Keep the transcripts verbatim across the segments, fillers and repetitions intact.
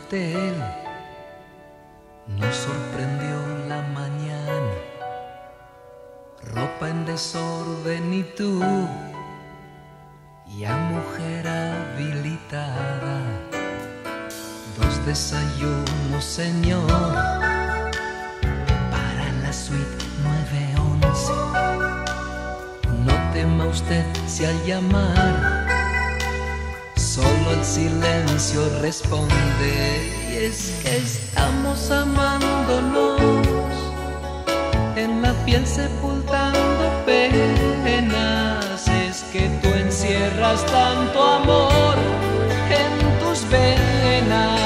hotel nos sorprendió la mañana, ropa en desorden y tú, ya mujer habilitada, dos desayunos, señor, para la suite nueve once. No tema usted si al llamar solo el silencio responde, y es que estamos amándonos, en la piel sepultando penas. Es que tú encierras tanto amor en tus venas.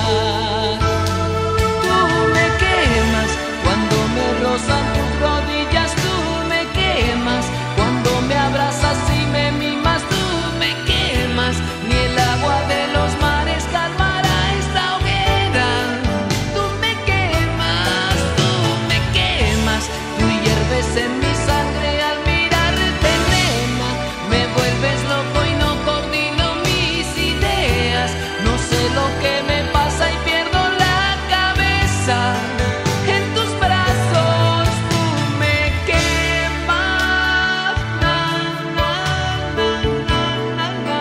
Tú me quemas cuando me rozan tus rodillas, tú me quemas cuando me abrazas y me mimas, tú me quemas. Ni el agua de los mares calmará esta hoguera. Tú me quemas, tú me quemas, tú hierves en mi sangre al mirarte, nena. Me vuelves loco y no coordino mis ideas. No sé lo que me pasa y pierdo la cabeza. En tus brazos tú me quemas. Na, na, na, na, na, na.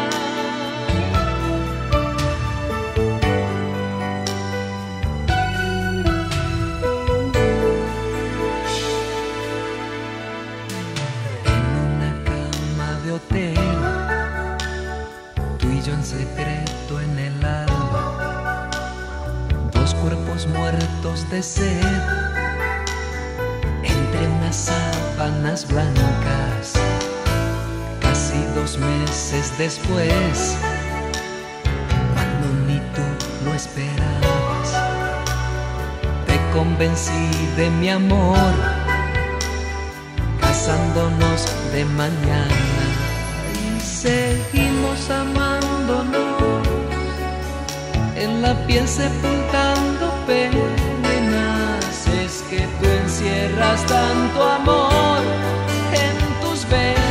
En una cama de hotel, tú y yo en secreto en el alba, dos cuerpos muertos de sed, entre unas sábanas blancas. Casi dos meses después, cuando ni tú lo esperabas, te convencí de mi amor, casándonos de mañana, y seguimos amándonos, en la piel sepultando penas. Es que tú encierras tanto amor en tus venas.